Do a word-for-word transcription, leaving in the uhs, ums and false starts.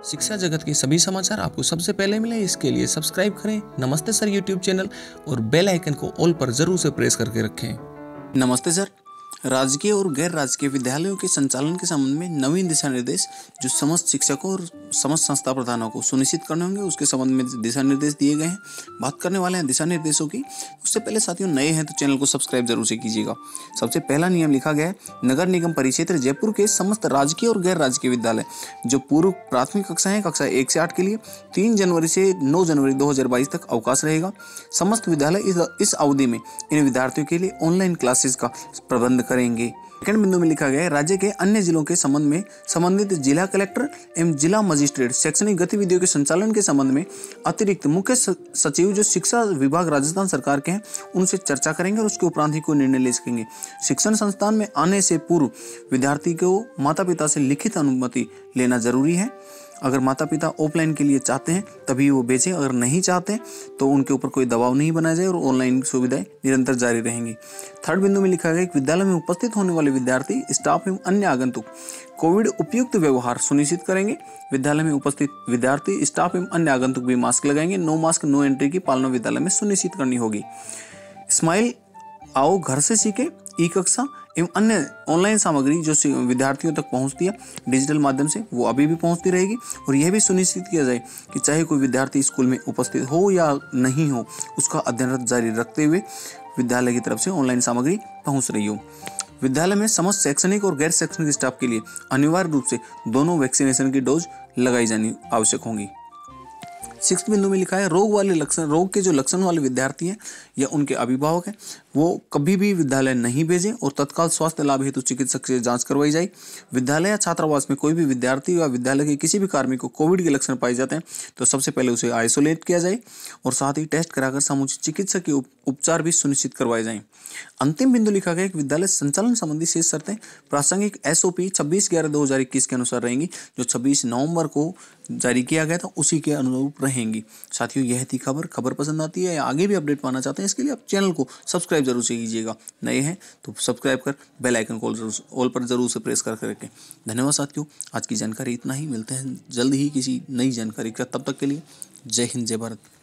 शिक्षा जगत के सभी समाचार आपको सबसे पहले मिले, इसके लिए सब्सक्राइब करें नमस्ते सर यूट्यूब चैनल और बेल आइकन को ऑल पर जरूर से प्रेस करके रखें। नमस्ते सर। राजकीय और गैर राजकीय विद्यालयों के संचालन के संबंध में नवीन दिशा निर्देश जो समस्त शिक्षकों और समस्त संस्था प्रधानों को सुनिश्चित करने होंगे, उसके संबंध में दिशा निर्देश दिए गए हैं। बात करने वाले हैं दिशा निर्देशों की। उससे पहले साथियों, नए हैं तो चैनल को सब्सक्राइब जरूर से कीजिएगा। सबसे पहला नियम लिखा गया है, नगर निगम परिक्षेत्र जयपुर के समस्त राजकीय और गैर राजकीय विद्यालय जो पूर्व प्राथमिक कक्षा है, कक्षा एक से आठ के लिए तीन जनवरी से नौ जनवरी दो हजार बाईस तक अवकाश रहेगा। समस्त विद्यालय इस, इस अवधि में इन विद्यार्थियों के लिए ऑनलाइन क्लासेस का प्रबंध करेंगे। सेकंड बिंदु में लिखा गया है, राज्य के अन्य जिलों के संबंध में संबंधित जिला कलेक्टर एवं जिला मजिस्ट्रेट शैक्षणिक गतिविधियों के संचालन के संबंध में अतिरिक्त मुख्य सचिव जो शिक्षा विभाग राजस्थान सरकार के हैं उनसे चर्चा करेंगे और उसके उपरांत ही कोई निर्णय ले सकेंगे। शिक्षण संस्थान में आने से पूर्व विद्यार्थी को माता पिता से लिखित अनुमति लेना जरूरी है। अगर माता पिता ऑफलाइन के लिए चाहते हैं तभी वो भेजें, अगर नहीं चाहते तो उनके ऊपर कोई दबाव नहीं बनाया जाए और ऑनलाइन सुविधाएं निरंतर जारी रहेंगी। थर्ड बिंदु में लिखा गया कि विद्यालय में उपस्थित होने वाले विद्यार्थी, स्टाफ एवं अन्य आगंतुक कोविड उपयुक्त व्यवहार सुनिश्चित करेंगे। विद्यालय में उपस्थित विद्यार्थी, स्टाफ एवं अन्य आगंतुक भी मास्क लगाएंगे। नो मास्क नो एंट्री की पालना विद्यालय में सुनिश्चित करनी होगी। स्माइल आओ घर से सीखे ई कक्षा एवं अन्य ऑनलाइन सामग्री जो विद्यार्थियों तक पहुंचती है डिजिटल माध्यम से, वो अभी भी पहुंचती रहेगी। और यह भी सुनिश्चित किया जाए कि चाहे कोई विद्यार्थी स्कूल में उपस्थित हो या नहीं हो, उसका अध्ययनरत जारी रखते हुए विद्यालय की तरफ से ऑनलाइन सामग्री पहुंच रही हो। विद्यालय में समस्त शैक्षणिक और गैर शैक्षणिक स्टाफ के लिए अनिवार्य रूप से दोनों वैक्सीनेशन की डोज लगाई जानी आवश्यक होंगी। सिक्स बिंदु में लिखा है, रोग वाले लक्षण रोग के जो लक्षण वाले विद्यार्थी हैं या उनके अभिभावक हैं वो कभी भी विद्यालय नहीं भेजें और तत्काल स्वास्थ्य लाभ हेतु चिकित्सक से जांच करवाई जाए। विद्यालय या छात्रावास में कोई भी विद्यार्थी या विद्यालय के किसी भी कार्मिक को कोविड के लक्षण पाए जाते हैं तो सबसे पहले उसे आइसोलेट किया जाए और साथ ही टेस्ट कराकर समुचित चिकित्सक के उपचार भी सुनिश्चित करवाए जाएं। अंतिम बिंदु लिखा गया कि विद्यालय संचालन संबंधी शेष शर्तें प्रासंगिक एसओपी छब्बीस ग्यारह दो हजार इक्कीस के अनुसार रहेंगी, जो छब्बीस नवंबर को जारी किया गया था उसी के अनुरूप रहेंगी। साथियों, यह थी खबर। खबर पसंद आती है या आगे भी अपडेट पाना चाहते हैं, इसके लिए आप चैनल को सब्सक्राइब जरूर से कीजिएगा। नए हैं तो सब्सक्राइब कर बेल आइकन को ऑल पर जरूर से प्रेस करके रखें। धन्यवाद साथियों, आज की जानकारी इतना ही। मिलते हैं जल्द ही किसी नई जानकारी का, तब तक के लिए जय हिंद जय भारत।